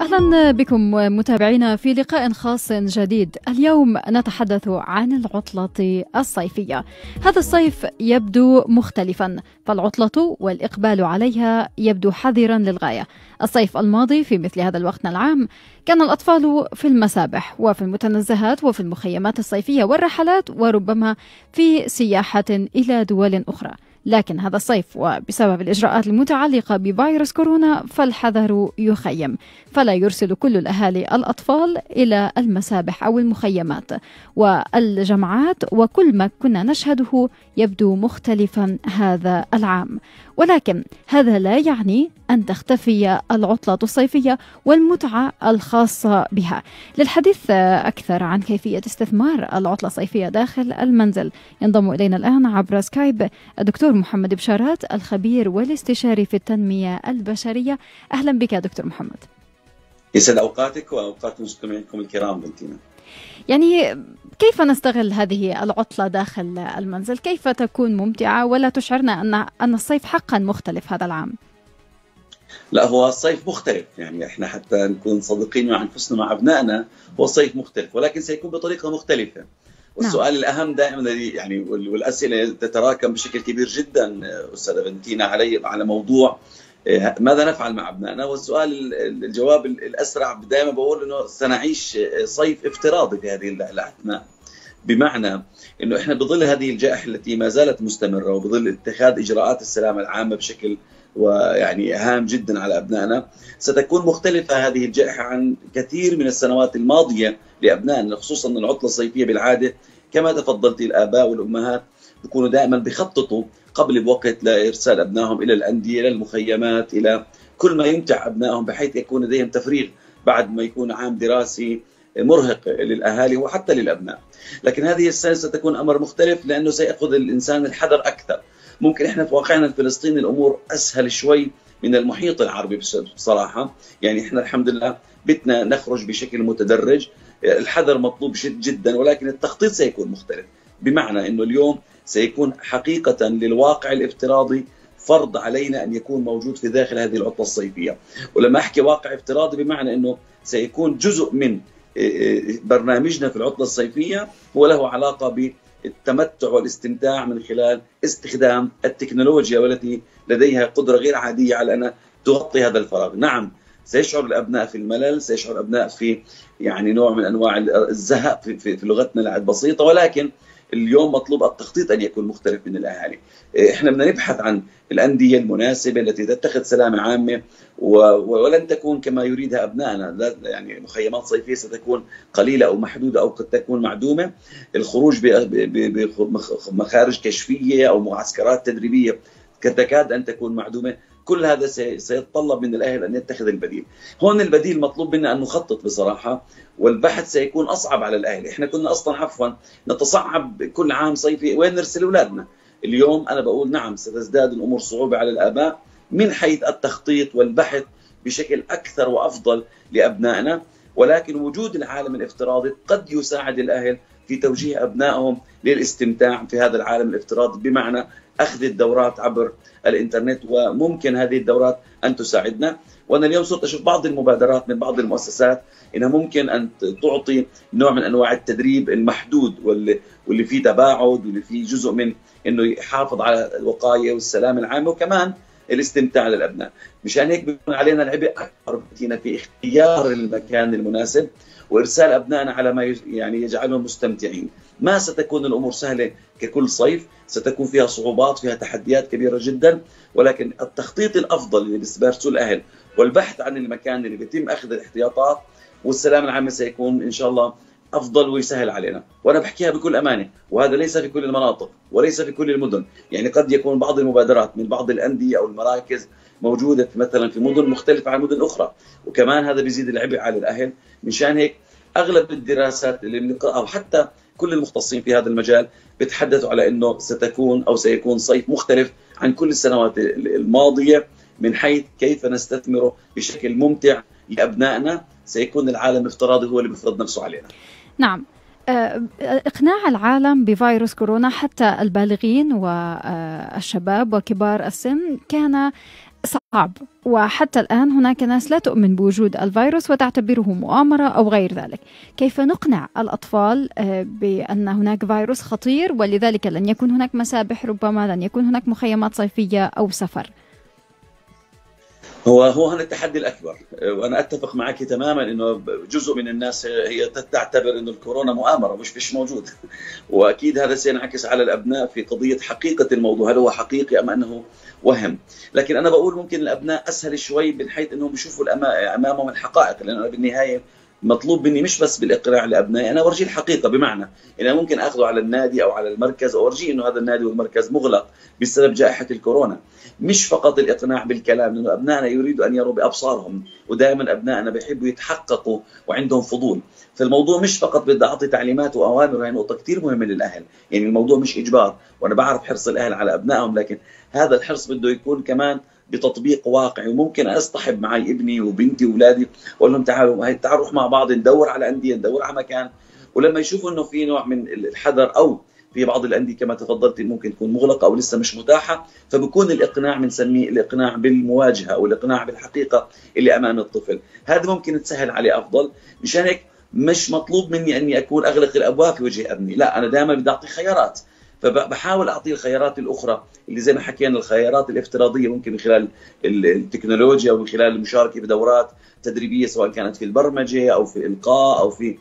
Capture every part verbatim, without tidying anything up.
أهلا بكم متابعينا في لقاء خاص جديد. اليوم نتحدث عن العطلة الصيفية. هذا الصيف يبدو مختلفا، فالعطلة والإقبال عليها يبدو حذرا للغاية. الصيف الماضي في مثل هذا الوقت العام كان الأطفال في المسابح وفي المتنزهات وفي المخيمات الصيفية والرحلات، وربما في سياحة إلى دول أخرى. لكن هذا الصيف وبسبب الإجراءات المتعلقة بفيروس كورونا فالحذر يخيم، فلا يرسل كل الأهالي الأطفال إلى المسابح أو المخيمات والجمعات، وكل ما كنا نشهده يبدو مختلفا هذا العام. ولكن هذا لا يعني أن تختفي العطلة الصيفية والمتعة الخاصة بها. للحديث أكثر عن كيفية استثمار العطلة الصيفية داخل المنزل ينضم إلينا الآن عبر سكايب الدكتور محمد بشارات، الخبير والاستشاري في التنمية البشرية. أهلا بك دكتور محمد. يسعد أوقاتك وأوقات مستمعينكم الكرام. بنتينا، يعني كيف نستغل هذه العطلة داخل المنزل؟ كيف تكون ممتعة ولا تشعرنا أن أن الصيف حقا مختلف هذا العام؟ لا، هو الصيف مختلف، يعني احنا حتى نكون صادقين مع انفسنا مع ابنائنا، هو الصيف مختلف ولكن سيكون بطريقه مختلفه. والسؤال نعم. الاهم دائما يعني والاسئله تتراكم بشكل كبير جدا استاذه بنتينا علي على موضوع ماذا نفعل مع ابنائنا. والسؤال الجواب الاسرع دائما بقول انه سنعيش صيف افتراضي في هذه الاثناء، بمعنى انه احنا بظل هذه الجائحه التي ما زالت مستمره وبظل اتخاذ اجراءات السلامه العامه بشكل ويعني هام جدا على ابنائنا، ستكون مختلفه هذه الجائحه عن كثير من السنوات الماضيه لابنائنا، خصوصا ان العطله الصيفيه بالعاده كما تفضلت الاباء والامهات بيكونوا دائما بيخططوا قبل بوقت لارسال ابنائهم الى الانديه، الى المخيمات، الى كل ما يمتع ابنائهم، بحيث يكون لديهم تفريغ بعد ما يكون عام دراسي مرهق للاهالي وحتى للابناء. لكن هذه السنه ستكون امر مختلف، لانه سيأخذ الانسان الحذر اكثر. ممكن احنا في واقعنا الفلسطيني الامور اسهل شوي من المحيط العربي بصراحه، يعني احنا الحمد لله بدنا نخرج بشكل متدرج، الحذر مطلوب جدا، ولكن التخطيط سيكون مختلف، بمعنى انه اليوم سيكون حقيقه للواقع الافتراضي فرض علينا ان يكون موجود في داخل هذه العطله الصيفيه. ولما احكي واقع افتراضي بمعنى انه سيكون جزء من برنامجنا في العطله الصيفيه هو له علاقه ب التمتع والاستمتاع من خلال استخدام التكنولوجيا، والتي لديها قدرة غير عادية على أن تغطي هذا الفراغ. نعم، سيشعر الأبناء في الملل، سيشعر الأبناء في يعني نوع من أنواع الزهق في, في, في لغتنا البسيطة، ولكن اليوم مطلوب التخطيط أن يكون مختلف من الأهالي. إحنا بدنا نبحث عن الأندية المناسبة التي تتخذ سلامة عامة، ولن تكون كما يريدها أبنائنا، يعني مخيمات صيفية ستكون قليلة أو محدودة أو قد تكون معدومة. الخروج بمخارج كشفية أو معسكرات تدريبية تكاد أن تكون معدومة. كل هذا سيتطلب من الأهل أن يتخذ البديل. هون البديل مطلوب منا أن نخطط بصراحة، والبحث سيكون أصعب على الأهل. إحنا كنا أصلا عفوا نتصعب كل عام صيفي وين نرسل أولادنا. اليوم أنا بقول نعم، ستزداد الأمور صعوبة على الآباء من حيث التخطيط والبحث بشكل أكثر وأفضل لأبنائنا، ولكن وجود العالم الافتراضي قد يساعد الأهل في توجيه أبنائهم للاستمتاع في هذا العالم الافتراضي، بمعنى أخذ الدورات عبر الإنترنت، وممكن هذه الدورات أن تساعدنا. وأنا اليوم صرت أشوف بعض المبادرات من بعض المؤسسات إنها ممكن أن تعطي نوع من أنواع التدريب المحدود واللي, واللي فيه تباعد واللي فيه جزء من إنه يحافظ على الوقاية والسلام العام وكمان الاستمتاع للأبناء. مشان هيك بيكون علينا العبء أكبر في اختيار المكان المناسب وإرسال أبنائنا على ما يعني يجعلهم مستمتعين. ما ستكون الأمور سهلة ككل صيف، ستكون فيها صعوبات، فيها تحديات كبيرة جدا، ولكن التخطيط الأفضل اللي بيرسل الأهل والبحث عن المكان اللي بيتم أخذ الاحتياطات والسلام العام سيكون إن شاء الله أفضل ويسهل علينا. وأنا بحكيها بكل أمانة، وهذا ليس في كل المناطق وليس في كل المدن. يعني قد يكون بعض المبادرات من بعض الأندية أو المراكز موجودة مثلا في مدن مختلفة عن مدن أخرى، وكمان هذا بيزيد العبء على الأهل. مشان هيك أغلب الدراسات اللي بنقرأها أو حتى كل المختصين في هذا المجال بيتحدثوا على أنه ستكون أو سيكون صيف مختلف عن كل السنوات الماضية من حيث كيف نستثمره بشكل ممتع لأبنائنا. سيكون العالم الافتراضي هو اللي بيفرض نفسه علينا. نعم، إقناع العالم بفيروس كورونا حتى البالغين والشباب وكبار السن كان صعب، وحتى الآن هناك ناس لا تؤمن بوجود الفيروس وتعتبره مؤامرة أو غير ذلك. كيف نقنع الأطفال بأن هناك فيروس خطير ولذلك لن يكون هناك مسابح، ربما لن يكون هناك مخيمات صيفية أو سفر؟ هو هو هذا التحدي الأكبر، وأنا أتفق معك تماما إنه جزء من الناس هي تعتبر إنه الكورونا مؤامرة مش مش موجود، وأكيد هذا سينعكس على الأبناء في قضية حقيقة الموضوع، هل هو حقيقي أم أنه وهم. لكن أنا بقول ممكن الأبناء أسهل شوي من حيث إنهم بيشوفوا أمامهم الحقائق، لأن أنا بالنهاية مطلوب مني مش بس بالإقناع لأبنائي، أنا أورجيه الحقيقة، بمعنى إن أنا ممكن أخذه على النادي أو على المركز أورجيه إنه هذا النادي والمركز مغلق بسبب جائحة الكورونا. مش فقط الإقناع بالكلام، لأنه أبنائنا يريدوا أن يروا بأبصارهم، ودائما أبنائنا بيحبوا يتحققوا وعندهم فضول. فالموضوع مش فقط بدي أعطي تعليمات وأوامر، وهي نقطة كتير مهمة للأهل. يعني الموضوع مش إجبار، وأنا بعرف حرص الأهل على أبنائهم، لكن هذا الحرص بده يكون كمان بتطبيق واقعي. وممكن أصطحب معي ابني وبنتي وأولادي وأقول لهم تعالوا تعالوا نروح مع بعض ندور على أندية، ندور على مكان، ولما يشوفوا إنه في نوع من الحذر أو في بعض الأندية كما تفضلت ممكن تكون مغلقة أو لسه مش متاحة، فبكون الإقناع بنسميه الإقناع بالمواجهة أو الإقناع بالحقيقة اللي أمام الطفل. هذا ممكن تسهل عليه أفضل. مشان هيك مش مطلوب مني أني أكون أغلق الأبواب في وجه ابني، لا، أنا دائما بدي أعطي خيارات، فبحاول أعطيه الخيارات الأخرى اللي زي ما حكينا الخيارات الافتراضية، ممكن من خلال التكنولوجيا أو من خلال المشاركة بدورات تدريبية سواء كانت في البرمجة أو في الإلقاء أو في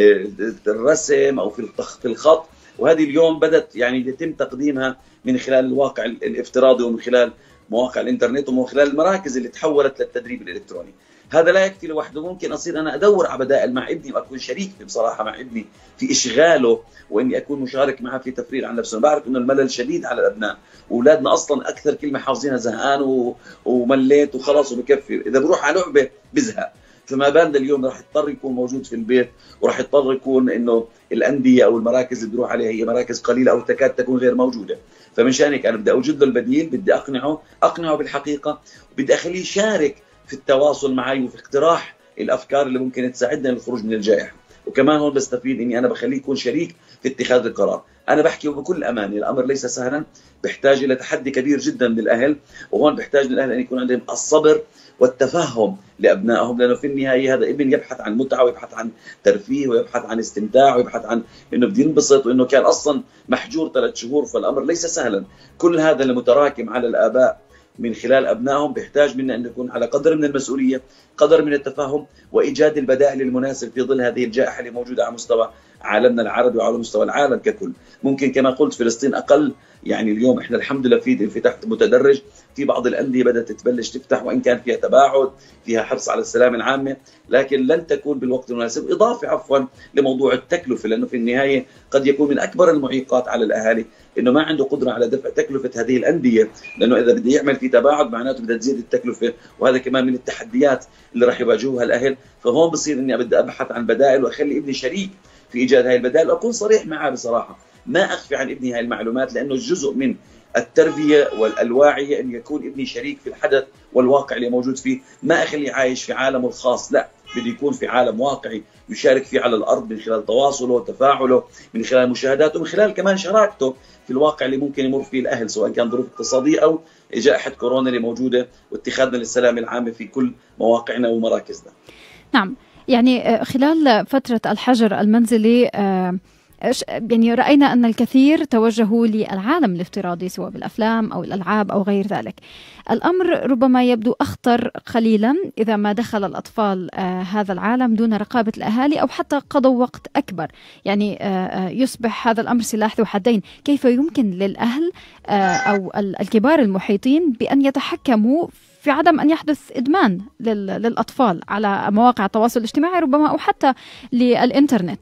الرسم أو في الخط. وهذه اليوم بدأت يعني يتم تقديمها من خلال الواقع الافتراضي ومن خلال مواقع الإنترنت ومن خلال المراكز اللي تحولت للتدريب الإلكتروني. هذا لا يكفي لوحده، ممكن أصير أنا أدور على بدائل مع ابني وأكون شريك بصراحة مع ابني في إشغاله، وإني أكون مشارك معه في تفريغ عن نفسه. بعرف إنه الملل شديد على الأبناء، وأولادنا أصلا أكثر كلمة حافظينها زهقان و... ومليت وخلاص وبكفي، إذا بروح على لعبة بزهق، فما بالنا اليوم راح يضطر يكون موجود في البيت، وراح يضطر يكون إنه الأندية أو المراكز اللي بروح عليها هي مراكز قليلة أو تكاد تكون غير موجودة. فمن شانك أنا بدي أوجد له البديل، بدي أقنعه أقنعه بالحقيقة، وبدي أخليه يشارك في التواصل معي وفي اقتراح الأفكار اللي ممكن تساعدنا للخروج من الجائحة. وكمان هون بستفيد إني أنا بخليه يكون شريك في اتخاذ القرار. أنا بحكي بكل أمان، الأمر ليس سهلا، بيحتاج إلى تحدي كبير جدا من الأهل، وهون بيحتاج من الأهل أن يكون عندهم الصبر والتفهم لأبنائهم، لأنه في النهاية هذا ابن يبحث عن متعة ويبحث عن ترفيه ويبحث عن استمتاع ويبحث عن إنه بده ينبسط، وإنه كان أصلا محجور ثلاث شهور، فالأمر ليس سهلا. كل هذا المتراكم على الآباء من خلال أبنائهم بيحتاج منا أن نكون على قدر من المسؤولية، قدر من التفاهم، وإيجاد البدائل المناسب في ظل هذه الجائحة اللي موجودة على مستوى عالمنا العربي وعلى مستوى العالم ككل. ممكن كما قلت فلسطين أقل، يعني اليوم إحنا الحمد لله في انفتاح متدرج، في بعض الأندية بدأت تبلش تفتح وإن كان فيها تباعد، فيها حرص على السلامة العامة، لكن لن تكون بالوقت المناسب. إضافة عفوا لموضوع التكلفة، لأنه في النهاية قد يكون من أكبر المعيقات على الأهالي إنه ما عنده قدرة على دفع تكلفة هذه الأندية، لأنه إذا بده يعمل في تباعد معناته بدها تزيد التكلفة، وهذا كمان من التحديات اللي راح يواجهوها الأهل. فهون بصير إني بدي أبحث عن بدائل وأخلي ابني شريك في إيجاد هاي البدائل، وأكون صريح معه بصراحة، ما أخفي عن ابني هاي المعلومات، لأنه جزء من التربية والواعية أن يكون ابني شريك في الحدث والواقع اللي موجود فيه، ما أخليه عايش في عالمه الخاص، لا، بده يكون في عالم واقعي يشارك فيه على الأرض من خلال تواصله وتفاعله، من خلال مشاهداته، من خلال كمان شراكته في الواقع اللي ممكن يمر فيه الأهل، سواء كان ظروف اقتصادية أو جائحة كورونا اللي موجودة، واتخاذنا للسلامة العامة في كل مواقعنا ومراكزنا. نعم، يعني خلال فترة الحجر المنزلي يعني رأينا أن الكثير توجهوا للعالم الافتراضي سواء بالأفلام أو الألعاب أو غير ذلك. الأمر ربما يبدو أخطر قليلا إذا ما دخل الأطفال آه هذا العالم دون رقابة الأهالي أو حتى قضوا وقت أكبر، يعني آه يصبح هذا الأمر سلاح ذو حدين. كيف يمكن للأهل آه أو الكبار المحيطين بأن يتحكموا في عدم أن يحدث إدمان للأطفال على مواقع التواصل الاجتماعي ربما أو حتى للإنترنت؟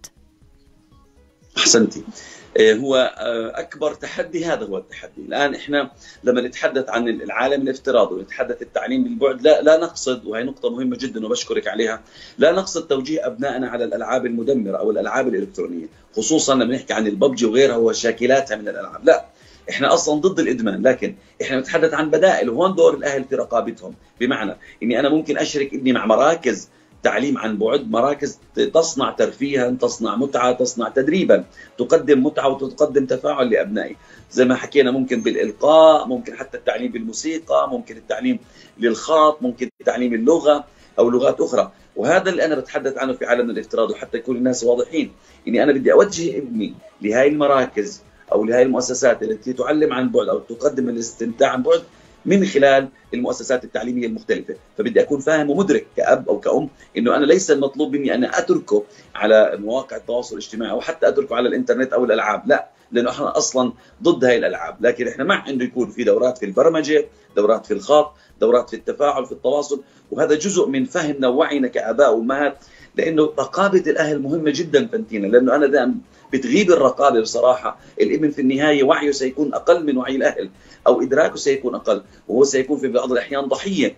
أحسنتي. هو أكبر تحدي هذا هو التحدي. الآن إحنا لما نتحدث عن العالم الافتراضي ونتحدث التعليم بالبعد، لا لا نقصد، وهي نقطة مهمة جدا وبشكرك عليها، لا نقصد توجيه أبنائنا على الألعاب المدمرة أو الألعاب الإلكترونية، خصوصا لما نحكي عن الببجي وغيرها وشاكلاتها من الألعاب، لا، إحنا أصلا ضد الإدمان، لكن إحنا نتحدث عن بدائل، وهون دور الأهل في رقابتهم. بمعنى إني أنا ممكن أشرك ابني مع مراكز تعليم عن بعد، مراكز تصنع ترفيها، تصنع متعة، تصنع تدريبا، تقدم متعة وتقدم تفاعل لأبنائي. زي ما حكينا ممكن بالإلقاء، ممكن حتى التعليم بالموسيقى، ممكن التعليم للخط، ممكن تعليم اللغة أو لغات أخرى. وهذا اللي أنا بتحدث عنه في عالمنا الافتراضي، وحتى يكون الناس واضحين إني أنا بدي أوجه ابني لهذه المراكز أو لهذه المؤسسات التي تعلم عن بعد أو تقدم الاستمتاع عن بعد من خلال المؤسسات التعليمية المختلفة. فبدي أكون فاهم ومدرك كأب أو كأم إنه أنا ليس المطلوب مني أن أتركه على مواقع التواصل الاجتماعي أو حتى أتركه على الإنترنت أو الألعاب، لا، لأنه إحنا أصلا ضد هاي الألعاب. لكن إحنا مع إنه يكون في دورات في البرمجة، دورات في الخط، دورات في التفاعل في التواصل، وهذا جزء من فهمنا ووعينا كآباء وأمهات. لأنه رقابة الأهل مهمة جدا فانتينا، لأنه أنا دائما بتغيب الرقابة بصراحة، الابن في النهاية وعيه سيكون أقل من وعي الأهل أو إدراكه سيكون أقل، وهو سيكون في بعض الأحيان ضحية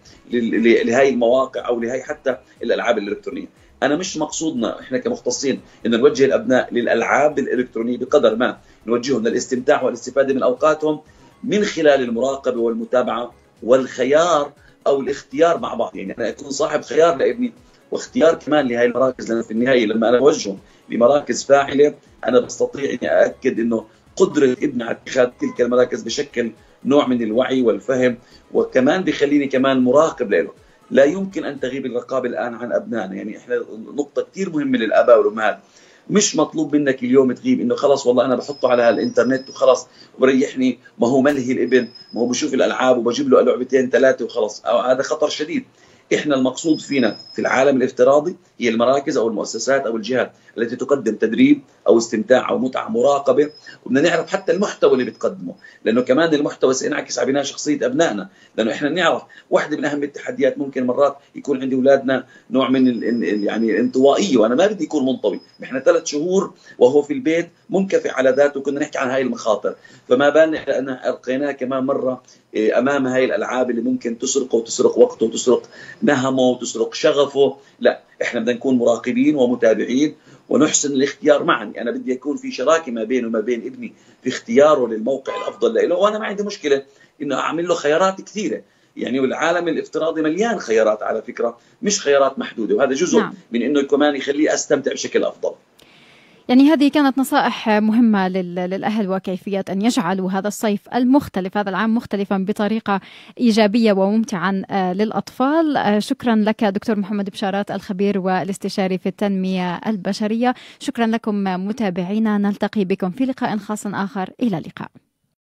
لهذه المواقع أو لهي حتى الألعاب الإلكترونية. أنا مش مقصودنا إحنا كمختصين إن نوجه الأبناء للألعاب الإلكترونية، بقدر ما نوجههم للاستمتاع والاستفادة من أوقاتهم من خلال المراقبة والمتابعة والخيار أو الاختيار مع بعض. يعني أنا أكون صاحب خيار لابني واختيار كمان لهذه المراكز، لأن في النهاية لما أنا أوجهه لمراكز فاعلة أنا بستطيع أني أأكد أنه قدرة ابني على اتخاذ تلك المراكز بشكل نوع من الوعي والفهم، وكمان بيخليني كمان مراقب له. لا يمكن أن تغيب الرقابة الآن عن أبنائنا. يعني إحنا نقطة كثير مهمة للآباء والأمهات، مش مطلوب منك اليوم تغيب إنه خلاص والله أنا بحطه على الإنترنت وخلاص وبريحني، ما هو ملهي الابن، ما هو بشوف الألعاب وبجيب له لعبتين ثلاثة وخلاص. هذا خطر شديد. إحنا المقصود فينا في العالم الافتراضي هي المراكز أو المؤسسات أو الجهات التي تقدم تدريب أو استمتاع أو متعة مراقبة، وبدنا نعرف حتى المحتوى اللي بتقدمه، لأنه كمان المحتوى سينعكس على بناء شخصية أبنائنا. لأنه إحنا نعرف واحدة من أهم التحديات ممكن مرات يكون عند أولادنا نوع من ال يعني الانطوائية، وأنا ما بدي يكون منطوي. إحنا ثلاث شهور وهو في البيت منكفئ على ذاته، كنا نحكي عن هاي المخاطر، فما بالنا أن ألقيناه كمان مرة أمام هاي الألعاب اللي ممكن تسرقه وتسرق وقته وتسرق نهمه وتسرق شغفه. لا، إحنا بدنا نكون مراقبين ومتابعين ونحسن الاختيار معا. أنا بدي يكون في شراكة ما بينه وما بين ابني في اختياره للموقع الأفضل له، وأنا ما عندي مشكلة إنه أعمل له خيارات كثيرة. يعني والعالم الافتراضي مليان خيارات على فكرة، مش خيارات محدودة، وهذا جزء نعم. من إنه كمان يخليه أستمتع بشكل أفضل. يعني هذه كانت نصائح مهمة للأهل وكيفية أن يجعلوا هذا الصيف المختلف، هذا العام مختلفا بطريقة إيجابية وممتعا للأطفال. شكرا لك دكتور محمد بشارات، الخبير والاستشاري في التنمية البشرية. شكرا لكم متابعينا، نلتقي بكم في لقاء خاص آخر، إلى اللقاء.